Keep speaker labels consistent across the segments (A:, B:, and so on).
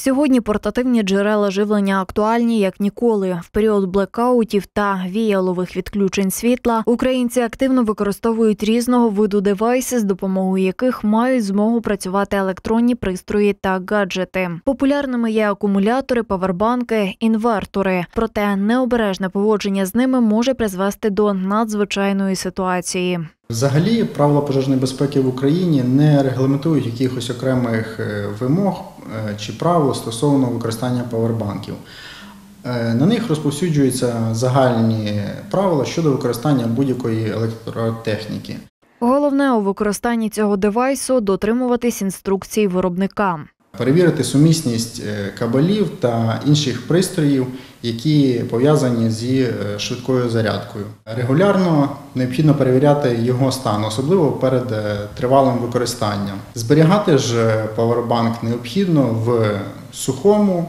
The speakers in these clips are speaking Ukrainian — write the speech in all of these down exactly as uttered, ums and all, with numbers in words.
A: Сьогодні портативні джерела живлення актуальні як ніколи. В період блекаутів та віялових відключень світла українці активно використовують різного виду девайси, з допомогою яких мають змогу працювати електронні пристрої та гаджети. Популярними є акумулятори, павербанки, інвертори. Проте необережне поводження з ними може призвести до надзвичайної ситуації.
B: Взагалі, правила пожежної безпеки в Україні не регламентують якихось окремих вимог чи правил стосовно використання павербанків. На них розповсюджуються загальні правила щодо використання будь-якої електротехніки.
A: Головне у використанні цього девайсу – дотримуватись інструкцій виробника.
B: Перевірити сумісність кабелів та інших пристроїв, які пов'язані зі швидкою зарядкою. Регулярно необхідно перевіряти його стан, особливо перед тривалим використанням. Зберігати ж павербанк необхідно в сухому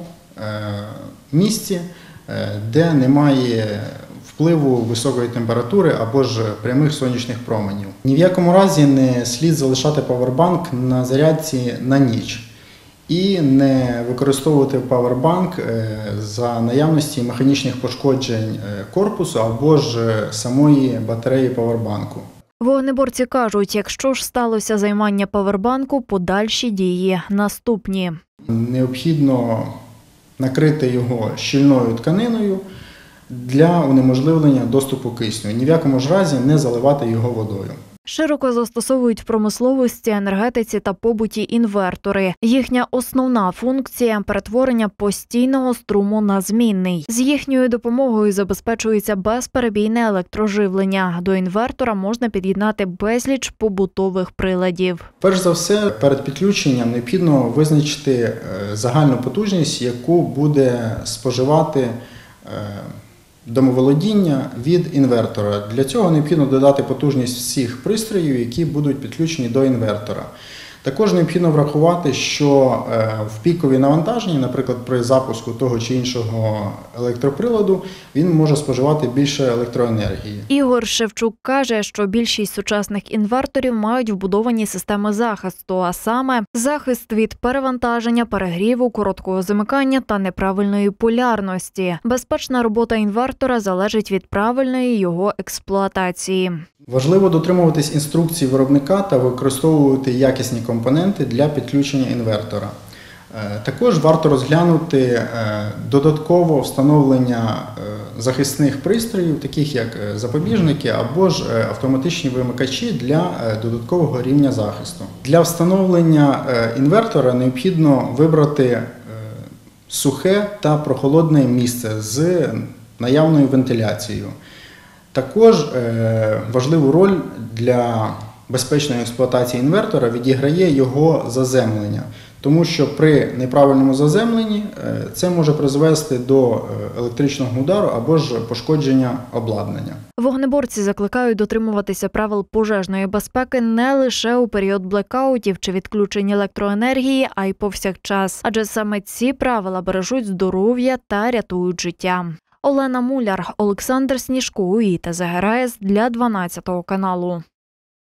B: місці, де немає впливу високої температури або ж прямих сонячних променів. Ні в якому разі не слід залишати павербанк на зарядці на ніч. І не використовувати павербанк за наявності механічних пошкоджень корпусу або ж самої батареї павербанку.
A: Вогнеборці кажуть, якщо ж сталося займання павербанку, подальші дії наступні.
B: Необхідно накрити його щільною тканиною для унеможливлення доступу кисню. Ні в якому ж разі не заливати його водою.
A: Широко застосовують в промисловості, енергетиці та побуті інвертори. Їхня основна функція – перетворення постійного струму на змінний. З їхньою допомогою забезпечується безперебійне електроживлення. До інвертора можна під'єднати безліч побутових приладів.
B: Перш за все, перед підключенням необхідно визначити загальну потужність, яку буде споживати домоволодіння від інвертора. Для цього необхідно додати потужність всіх пристроїв, які будуть підключені до інвертора. Також необхідно врахувати, що в пікові навантаження, наприклад, при запуску того чи іншого електроприладу, він може споживати більше електроенергії.
A: Ігор Шевчук каже, що більшість сучасних інверторів мають вбудовані системи захисту, а саме захист від перевантаження, перегріву, короткого замикання та неправильної полярності. Безпечна робота інвертора залежить від правильної його експлуатації.
B: Важливо дотримуватись інструкцій виробника та використовувати якісні компоненти для підключення інвертора. Також варто розглянути додатково встановлення захисних пристроїв, таких як запобіжники або ж автоматичні вимикачі для додаткового рівня захисту. Для встановлення інвертора необхідно вибрати сухе та прохолодне місце з наявною вентиляцією. Також важливу роль для безпечної експлуатації інвертора відіграє його заземлення, тому що при неправильному заземленні це може призвести до електричного удару або ж пошкодження обладнання.
A: Вогнеборці закликають дотримуватися правил пожежної безпеки не лише у період блекаутів чи відключень електроенергії, а й повсякчас. Адже саме ці правила бережуть здоров'я та рятують життя. Олена Муляр, Олександр Сніжко, УІТА ЗГРАЕС для дванадцятого каналу.